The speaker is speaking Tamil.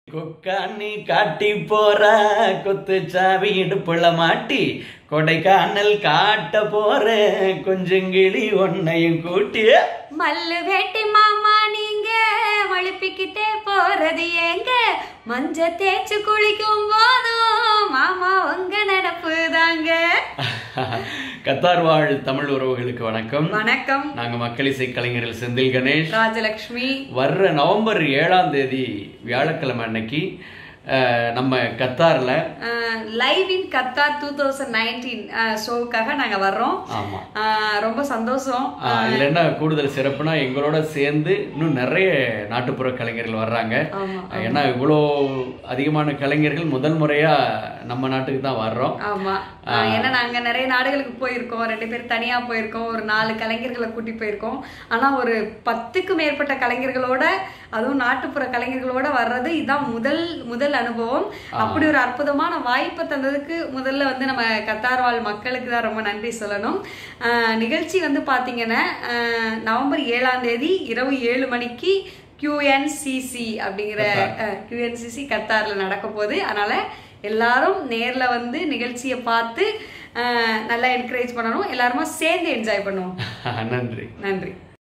கொக்கானி காட்டி போற கொத்துச்சாவி இடுப்புல மாட்டி கொடைக்கானல் காட்ட போற கொஞ்சங்கிளி ஒன்னையும் கூட்டி மல்லு வேட்டி மாமா நீங்க வழுப்பிக்கிட்டே போறது ஏங்க மஞ்ச தேய்ச்சு குளிக்கும் போதும் மாமா உங்க நடப்பு தாங்க. கத்தார் வாழ் தமிழ் உறவுகளுக்கு வணக்கம். வணக்கம். நாங்க மக்களிசை கலைஞர்கள் செந்தில் கணேஷ், ராஜலட்சுமி. வர்ற நவம்பர் 7ஆம் தேதி வியாழக்கிழமை அன்னைக்கு நம்ம கத்தார்ல லைவ் இன் கத்தார் 2019 ஷோவுக்காக நாங்க வர்றோம். ஆமா, ரொம்ப சந்தோஷம். இதுல என்ன கூடுதல் சிறப்புனா எங்களோட சேர்ந்து இன்னும் நிறைய நாட்டுப்புற கலைஞர்கள் வர்றாங்க. ஏன்னா இவ்வளோ அதிகமான கலைஞர்கள் முதல் முறையா நம்ம நாட்டுக்கு தான் வர்றோம். ஆமா, ஏன்னா நாங்க நிறைய நாடுகளுக்கு போயிருக்கோம், 2 பேர் தனியா போயிருக்கோம், ஒரு 4 கலைஞர்களை கூட்டி போயிருக்கோம். ஆனா ஒரு 10க்கும் மேற்பட்ட கலைஞர்களோட, அதுவும் நாட்டுப்புற கலைஞர்களோட வர்றது இதுதான் முதல் அனுபவம். அப்படி ஒரு அற்புதமான வாய்ப்பை தந்ததுக்கு முதல்ல நம்ம கத்தார் வாழ் மக்களுக்கு தான் ரொம்ப நன்றி சொல்லணும். நிகழ்ச்சி பாத்தீங்கன்னா நவம்பர் 7ஆம் தேதி இரவு 7 மணிக்கு QNCC அப்படிங்கிற QNCC கத்தார்ல நடக்க போகுது. அதனால எல்லாரும் நேர்ல நிகழ்ச்சியை பார்த்து நல்லா என்கரேஜ் பண்ணணும். எல்லாருமா சேர்ந்து என்ஜாய் பண்ணுவோம். நன்றி. நன்றி.